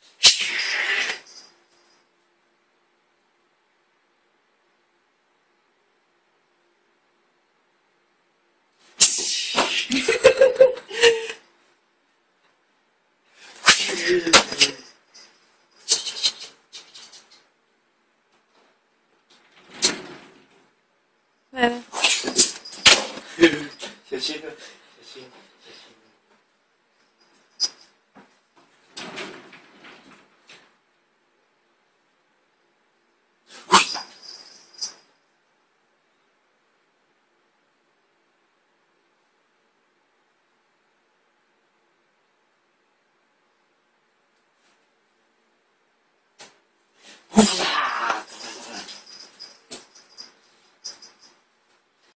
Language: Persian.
بله. 小心的，小心，小心。呼啦！